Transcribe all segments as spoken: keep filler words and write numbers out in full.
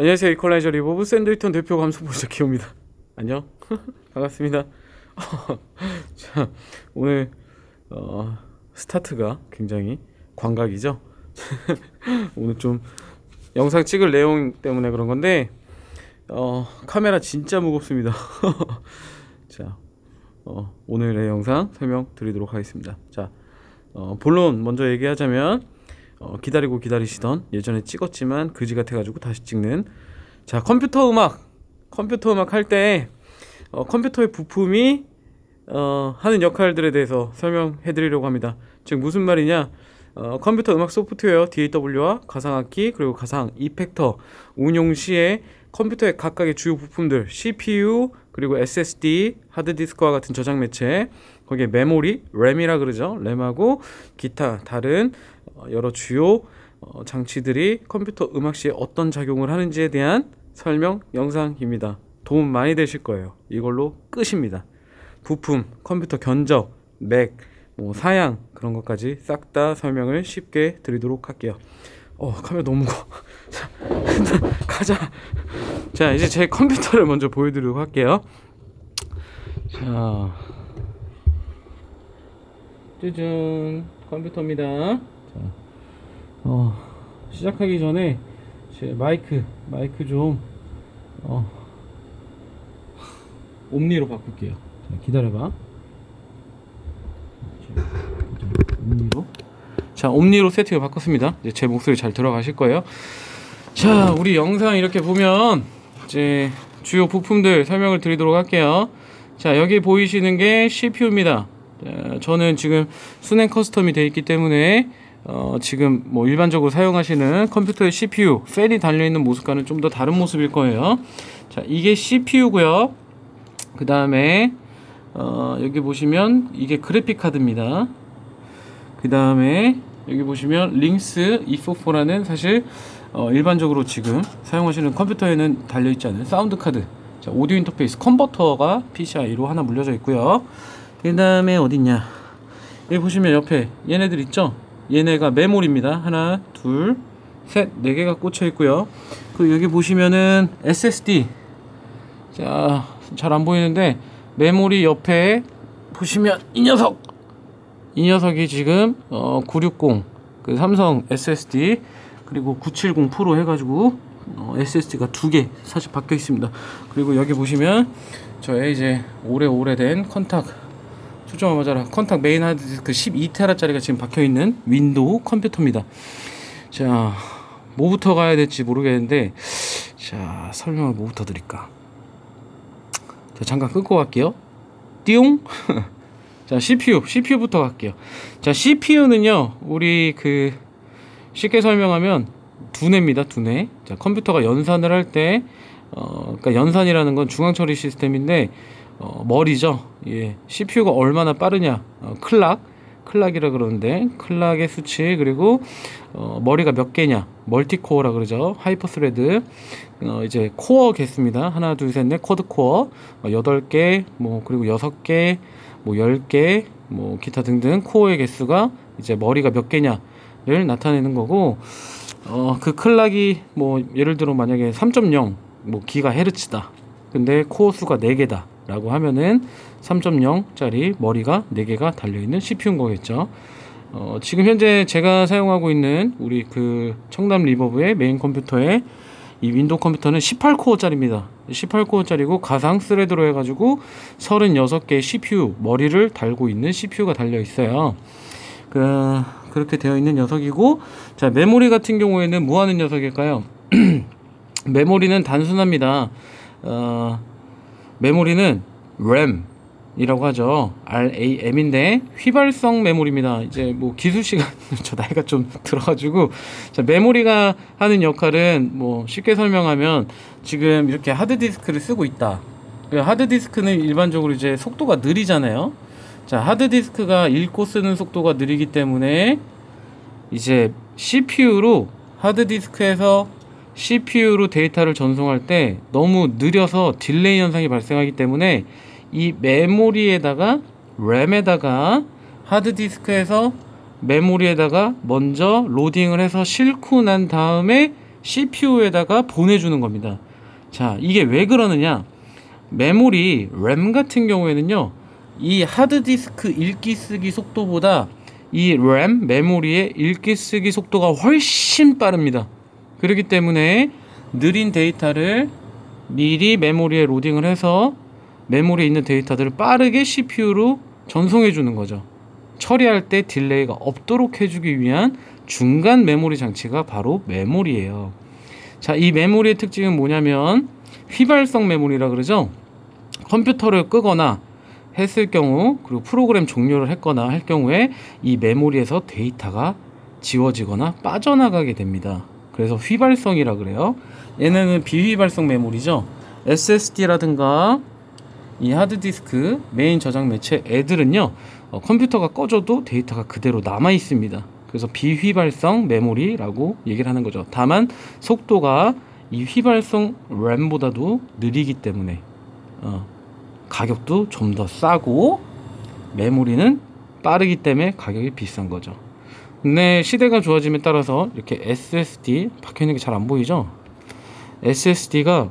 안녕하세요. 이퀄라이저 리버브 샌드위턴 대표 감성보자 기호입니다. 안녕. 반갑습니다. 자, 오늘 어, 스타트가 굉장히 광각이죠. 오늘 좀 영상 찍을 내용 때문에 그런 건데 어, 카메라 진짜 무겁습니다. 자, 어, 오늘의 영상 설명드리도록 하겠습니다. 자, 어, 본론 먼저 얘기하자면 어, 기다리고 기다리시던, 예전에 찍었지만 그지 같아가지고 다시 찍는, 자, 컴퓨터 음악 컴퓨터 음악 할 때 어, 컴퓨터의 부품이 어, 하는 역할들에 대해서 설명해 드리려고 합니다. 즉 무슨 말이냐, 어, 컴퓨터 음악 소프트웨어 디에이더블유와 가상악기 그리고 가상 이펙터 운용 시에 컴퓨터의 각각의 주요 부품들, 씨피유 그리고 에스에스디, 하드디스크와 같은 저장 매체, 거기에 메모리, 램이라 그러죠. 램하고 기타 다른 여러 주요 장치들이 컴퓨터 음악 시에 어떤 작용을 하는지에 대한 설명 영상입니다. 도움 많이 되실 거예요. 이걸로 끝입니다. 부품, 컴퓨터 견적, 맥, 뭐 사양 그런 것까지 싹 다 설명을 쉽게 드리도록 할게요. 어, 카메라 너무 무거워. 자, 가자. 자, 이제 제 컴퓨터를 먼저 보여드리도록 할게요. 자, 짜잔, 컴퓨터입니다. 자, 어, 시작하기 전에 제 마이크 마이크 좀 어, 옴니로 바꿀게요. 자, 기다려봐. 옴니로. 자, 옴니로 세팅을 바꿨습니다. 이제 제 목소리 잘 들어가실 거예요. 자, 우리 영상 이렇게 보면 이제 주요 부품들 설명을 드리도록 할게요. 자, 여기 보이시는 게 씨피유입니다. 자, 저는 지금 순행 커스텀이 되어 있기 때문에 어, 지금 뭐 일반적으로 사용하시는 컴퓨터의 씨피유 팬이 달려있는 모습과는 좀 더 다른 모습일 거예요. 자, 이게 씨피유고요. 그 다음에 어, 여기 보시면 이게 그래픽 카드입니다. 그 다음에 여기 보시면 링스 이사십사라는 사실 어, 일반적으로 지금 사용하시는 컴퓨터에는 달려있지 않은 사운드 카드, 자, 오디오 인터페이스 컨버터가 피시아이로 하나 물려져 있고요. 그 다음에 어딨냐, 여기 보시면 옆에 얘네들 있죠. 얘네가 메모리입니다. 하나, 둘, 셋, 네 개가 꽂혀 있고요. 그리고 여기 보시면은 에스에스디, 자, 잘 안 보이는데 메모리 옆에 보시면 이 녀석 이 녀석이 지금 어, 구백육십 그 삼성 에스에스디 그리고 구백칠십 프로 해가지고 어, 에스에스디가 두 개 사실 박혀 있습니다. 그리고 여기 보시면 저의 이제 오래 오래된 컨탁, 초점을 맞아라, 컨탁 메인 하드디스크 십이 테라짜리가 지금 박혀 있는 윈도우 컴퓨터입니다. 자, 뭐부터 가야 될지 모르겠는데, 자, 설명을 뭐부터 드릴까? 자, 잠깐 끊고 갈게요. 띠용. 자, 씨피유, 씨피유부터 갈게요. 자, 씨피유는요, 우리 그 쉽게 설명하면 두뇌입니다. 두뇌. 자, 컴퓨터가 연산을 할 때, 어, 그러니까 연산이라는 건 중앙 처리 시스템인데, 어, 머리죠. 예, 씨피유가 얼마나 빠르냐, 어, 클락, 클락이라 그러는데, 클락의 수치, 그리고 어, 머리가 몇 개냐, 멀티코어라 그러죠. 하이퍼스레드, 어, 이제 코어 개수입니다. 하나, 둘, 셋, 넷, 쿼드 코어, 어, 여덟 개, 뭐 그리고 여섯 개, 뭐 열 개, 뭐 기타 등등 코어의 개수가 이제 머리가 몇 개냐를 나타내는 거고, 어, 그 클락이 뭐 예를 들어 만약에 삼 점 영 뭐 기가헤르츠다. 근데 코어 수가 네 개다 라고 하면은 삼 점 영짜리 머리가 네 개가 달려있는 씨피유인 거겠죠. 어, 지금 현재 제가 사용하고 있는 우리 그 청담 리버브의 메인 컴퓨터에 이 윈도우 컴퓨터는 십팔 코어짜리입니다. 십팔 코어짜리고 가상 스레드로 해가지고 서른여섯 개의 씨피유 머리를 달고 있는 씨피유가 달려 있어요. 그, 그렇게 되어 있는 녀석이고, 자, 메모리 같은 경우에는 뭐 하는 녀석일까요? 메모리는 단순합니다. 어, 메모리는 램이라고 하죠. 램인데 휘발성 메모리입니다. 이제 뭐 기술 시간 저 나이가 좀 들어가지고, 자, 메모리가 하는 역할은 뭐 쉽게 설명하면 지금 이렇게 하드디스크를 쓰고 있다. 하드디스크는 일반적으로 이제 속도가 느리잖아요. 자, 하드디스크가 읽고 쓰는 속도가 느리기 때문에 이제 씨피유로, 하드디스크에서 씨피유로 데이터를 전송할 때 너무 느려서 딜레이 현상이 발생하기 때문에 이 메모리에다가, 램에다가, 하드디스크에서 메모리에다가 먼저 로딩을 해서 싣고 난 다음에 씨피유에다가 보내주는 겁니다. 자, 이게 왜 그러느냐? 메모리 램 같은 경우에는요, 이 하드디스크 읽기 쓰기 속도보다 이 램 메모리의 읽기 쓰기 속도가 훨씬 빠릅니다. 그렇기 때문에 느린 데이터를 미리 메모리에 로딩을 해서 메모리에 있는 데이터들을 빠르게 씨피유로 전송해 주는 거죠. 처리할 때 딜레이가 없도록 해주기 위한 중간 메모리 장치가 바로 메모리예요. 자, 이 메모리의 특징은 뭐냐면 휘발성 메모리라 그러죠. 컴퓨터를 끄거나 했을 경우, 그리고 프로그램 종료를 했거나 할 경우에 이 메모리에서 데이터가 지워지거나 빠져나가게 됩니다. 그래서 휘발성이라 그래요. 얘네는 비휘발성 메모리죠. 에스에스디라든가 이 하드디스크 메인 저장 매체 애들은요, 어, 컴퓨터가 꺼져도 데이터가 그대로 남아 있습니다. 그래서 비휘발성 메모리라고 얘기를 하는 거죠. 다만 속도가 이 휘발성 램보다도 느리기 때문에 어, 가격도 좀 더 싸고 메모리는 빠르기 때문에 가격이 비싼 거죠. 근데 시대가 좋아짐에 따라서 이렇게 에스에스디 박혀있는 게 잘 안 보이죠? 에스에스디가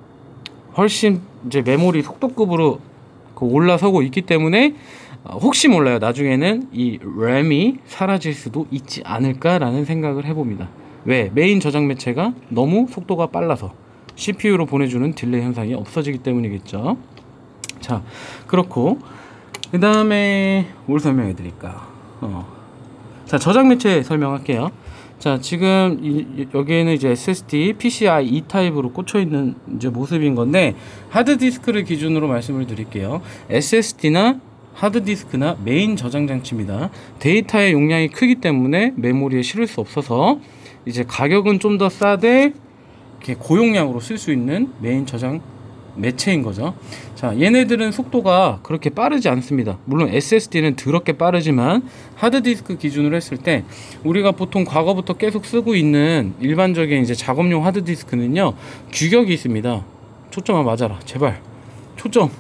훨씬 이제 메모리 속도급으로 올라서고 있기 때문에 혹시 몰라요, 나중에는 이 램이 사라질 수도 있지 않을까라는 생각을 해봅니다. 왜? 메인 저장 매체가 너무 속도가 빨라서 씨피유로 보내주는 딜레이 현상이 없어지기 때문이겠죠. 자, 그렇고 그 다음에 뭘 설명해 드릴까? 어. 자, 저장 매체 설명할게요. 자, 지금 이, 여기에는 이제 에스에스디 피시아이 이 타입으로 꽂혀 있는 이제 모습인 건데, 하드디스크를 기준으로 말씀을 드릴게요. 에스에스디나 하드디스크나 메인 저장 장치입니다. 데이터의 용량이 크기 때문에 메모리에 실을 수 없어서 이제 가격은 좀 더 싸되 이렇게 고용량으로 쓸 수 있는 메인 저장 매체인 거죠. 자, 얘네들은 속도가 그렇게 빠르지 않습니다. 물론 에스에스디는 더럽게 빠르지만 하드디스크 기준으로 했을 때 우리가 보통 과거부터 계속 쓰고 있는 일반적인 이제 작업용 하드디스크는요, 규격이 있습니다. 초점아 맞아라, 제발. 초점.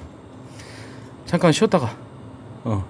잠깐 쉬었다가. 어.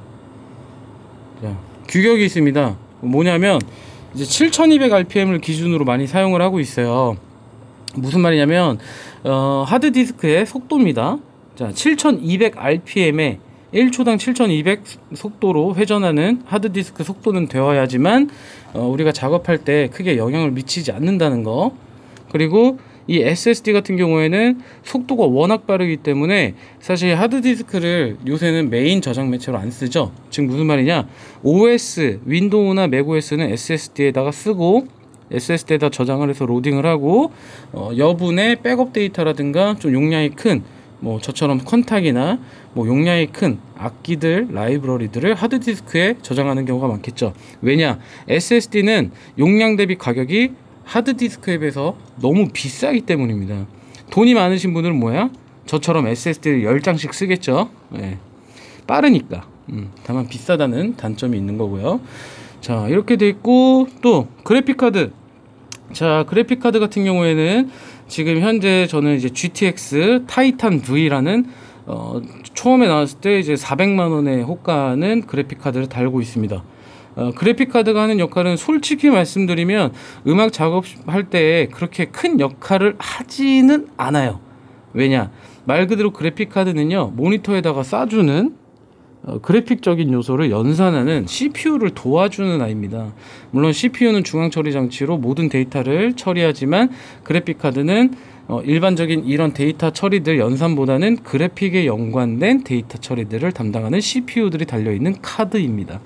자, 규격이 있습니다. 뭐냐면 이제 칠천이백 알피엠을 기준으로 많이 사용을 하고 있어요. 무슨 말이냐면 어, 하드디스크의 속도입니다. 자, 칠천이백 알피엠에 일 초당 칠천이백 속도로 회전하는 하드디스크 속도는 되어야지만 어, 우리가 작업할 때 크게 영향을 미치지 않는다는 거. 그리고 이 에스에스디 같은 경우에는 속도가 워낙 빠르기 때문에 사실 하드디스크를 요새는 메인 저장 매체로 안 쓰죠. 즉 무슨 말이냐, 오에스, 윈도우나 맥오에스는 에스에스디에다가 쓰고 에스에스디에다 저장을 해서 로딩을 하고 어, 여분의 백업 데이터라든가 좀 용량이 큰 뭐 저처럼 컨탁이나 뭐 용량이 큰 악기들, 라이브러리들을 하드디스크에 저장하는 경우가 많겠죠. 왜냐, 에스에스디는 용량 대비 가격이 하드디스크에 비해서 너무 비싸기 때문입니다. 돈이 많으신 분들은 뭐야? 저처럼 에스에스디를 열 장씩 쓰겠죠. 네. 빠르니까. 음, 다만 비싸다는 단점이 있는 거고요. 자, 이렇게 돼 있고, 또 그래픽카드. 자, 그래픽카드 같은 경우에는 지금 현재 저는 이제 지티엑스 타이탄 V라는 어, 처음에 나왔을 때 이제 사백만 원에 호가하는 그래픽카드를 달고 있습니다. 어, 그래픽카드가 하는 역할은 솔직히 말씀드리면 음악 작업할 때 그렇게 큰 역할을 하지는 않아요. 왜냐, 말 그대로 그래픽카드는요, 모니터에다가 쏴주는 어, 그래픽적인 요소를 연산하는 씨피유를 도와주는 아이입니다. 물론 씨피유는 중앙처리 장치로 모든 데이터를 처리하지만 그래픽카드는 어, 일반적인 이런 데이터 처리들 연산보다는 그래픽에 연관된 데이터 처리들을 담당하는 씨피유들이 달려있는 카드입니다.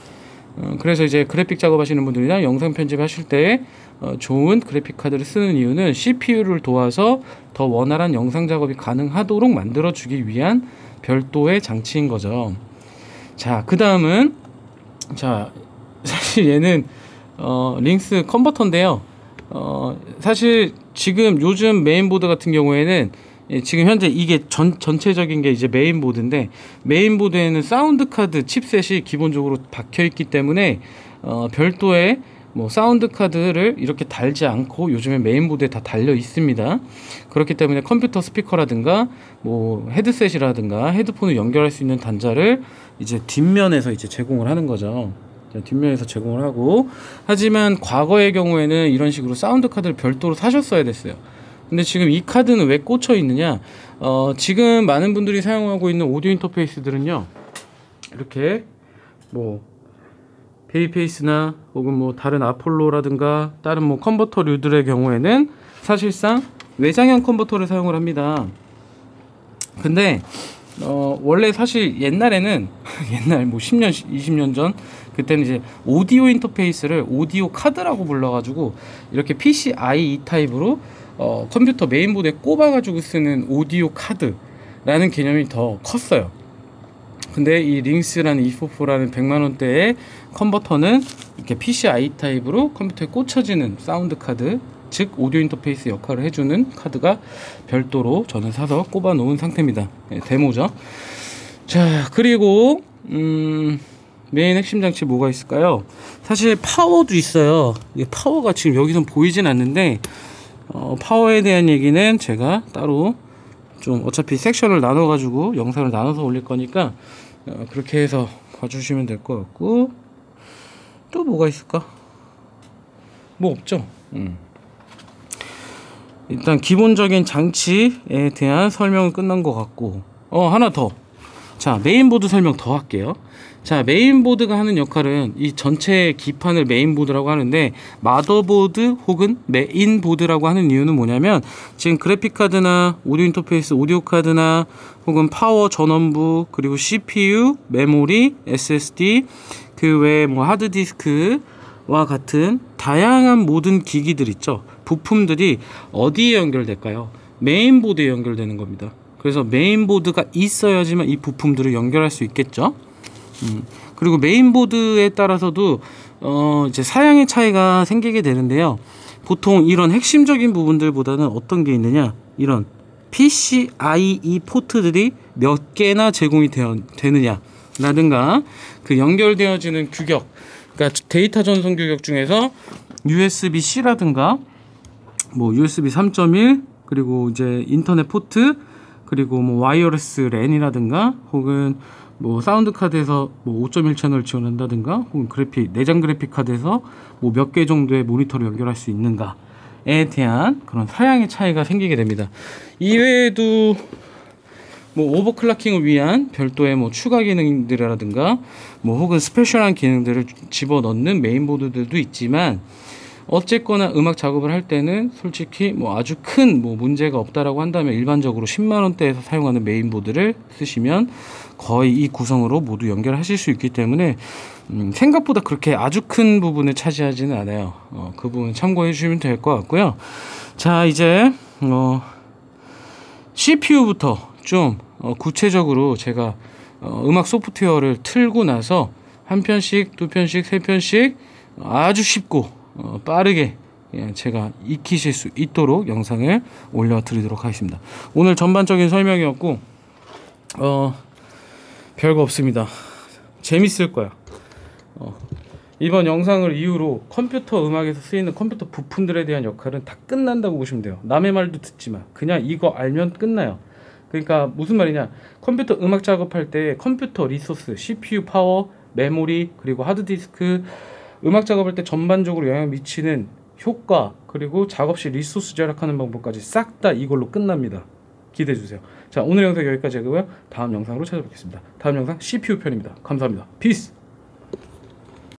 어, 그래서 이제 그래픽 작업하시는 분들이나 영상 편집하실 때 어, 좋은 그래픽 카드를 쓰는 이유는 씨피유를 도와서 더 원활한 영상 작업이 가능하도록 만들어주기 위한 별도의 장치인 거죠. 자, 그 다음은 자, 사실 얘는 어, 링스 컨버터인데요. 어, 사실 지금 요즘 메인보드 같은 경우에는 예, 지금 현재 이게 전, 전체적인 게 이제 메인보드인데, 메인보드에는 사운드 카드 칩셋이 기본적으로 박혀 있기 때문에 어, 별도의 뭐 사운드 카드를 이렇게 달지 않고 요즘에 메인보드에 다 달려 있습니다. 그렇기 때문에 컴퓨터 스피커라든가 뭐 헤드셋이라든가 헤드폰을 연결할 수 있는 단자를 이제 뒷면에서 이제 제공을 하는 거죠. 뒷면에서 제공을 하고, 하지만 과거의 경우에는 이런 식으로 사운드 카드를 별도로 사셨어야 됐어요. 근데 지금 이 카드는 왜 꽂혀 있느냐, 어, 지금 많은 분들이 사용하고 있는 오디오 인터페이스들은요, 이렇게 뭐 베이페이스나 혹은 뭐 다른 아폴로라든가 다른 뭐 컨버터류들의 경우에는 사실상 외장형 컨버터를 사용을 합니다. 근데 어 원래 사실 옛날에는 옛날 뭐 십 년 이십 년 전 그때는 이제 오디오 인터페이스를 오디오 카드라고 불러가지고 이렇게 피시아이 타입으로 어 컴퓨터 메인보드에 꼽아가지고 쓰는 오디오 카드라는 개념이 더 컸어요. 근데 이 링스라는 이백사십사라는 백만 원대의 컨버터는 이렇게 피시아이 타입으로 컴퓨터에 꽂혀지는 사운드 카드, 즉 오디오 인터페이스 역할을 해주는 카드가 별도로 저는 사서 꼽아 놓은 상태입니다. 네, 데모죠. 자, 그리고 음, 메인 핵심 장치 뭐가 있을까요? 사실 파워도 있어요. 이 파워가 지금 여기선 보이진 않는데 어, 파워에 대한 얘기는 제가 따로 좀 어차피 섹션을 나눠 가지고 영상을 나눠서 올릴 거니까 어, 그렇게 해서 봐주시면 될 것 같고, 또 뭐가 있을까? 뭐 없죠. 음. 일단 기본적인 장치에 대한 설명은 끝난 것 같고, 어 하나 더. 자, 메인보드 설명 더 할게요. 자, 메인보드가 하는 역할은 이 전체 기판을 메인보드라고 하는데, 마더보드 혹은 메인보드라고 하는 이유는 뭐냐면, 지금 그래픽카드나 오디오 인터페이스, 오디오 카드나 혹은 파워 전원부, 그리고 씨피유, 메모리, 에스에스디, 그 외에 뭐 하드디스크와 같은 다양한 모든 기기들 있죠. 부품들이 어디에 연결될까요? 메인보드에 연결되는 겁니다. 그래서 메인보드가 있어야지만 이 부품들을 연결할 수 있겠죠. 음, 그리고 메인보드에 따라서도 어, 이제 사양의 차이가 생기게 되는데요. 보통 이런 핵심적인 부분들보다는 어떤 게 있느냐, 이런 피시아이 포트들이 몇 개나 제공이 되어, 되느냐 라든가, 그 연결되어지는 규격, 그러니까 데이터 전송 규격 중에서 유에스비-C라든가 뭐 유에스비 삼 점 일, 그리고 이제 인터넷 포트, 그리고 뭐 와이어레스 랜이라든가 혹은 뭐 사운드 카드에서 뭐 오 점 일 채널 지원한다든가 혹은 그래픽 내장 그래픽 카드에서 뭐 몇 개 정도의 모니터를 연결할 수 있는가에 대한 그런 사양의 차이가 생기게 됩니다. 이외에도 뭐 오버클럭킹을 위한 별도의 뭐 추가 기능들이라든가 뭐 혹은 스페셜한 기능들을 집어넣는 메인보드들도 있지만, 어쨌거나 음악 작업을 할 때는 솔직히 뭐 아주 큰 뭐 문제가 없다라고 한다면 일반적으로 십만 원대에서 사용하는 메인보드를 쓰시면 거의 이 구성으로 모두 연결하실 수 있기 때문에 음, 생각보다 그렇게 아주 큰 부분을 차지하지는 않아요. 어, 그 부분 참고해 주시면 될 것 같고요. 자, 이제 어, 씨피유부터 좀 어, 구체적으로 제가 어, 음악 소프트웨어를 틀고 나서 한 편씩, 두 편씩, 세 편씩 아주 쉽고 어, 빠르게 예, 제가 익히실 수 있도록 영상을 올려드리도록 하겠습니다. 오늘 전반적인 설명이었고 어, 별거 없습니다. 재밌을 거야. 어, 이번 영상을 이후로 컴퓨터 음악에서 쓰이는 컴퓨터 부품들에 대한 역할은 다 끝난다고 보시면 돼요. 남의 말도 듣지 마. 그냥 이거 알면 끝나요. 그러니까 무슨 말이냐, 컴퓨터 음악 작업할 때 컴퓨터 리소스, 씨피유 파워, 메모리, 그리고 하드디스크, 음악 작업할 때 전반적으로 영향을 미치는 효과, 그리고 작업 시 리소스 절약하는 방법까지 싹 다 이걸로 끝납니다. 기대해주세요. 자, 오늘 영상 여기까지 하고요. 다음 영상으로 찾아뵙겠습니다. 다음 영상 씨피유 편입니다. 감사합니다. 피스!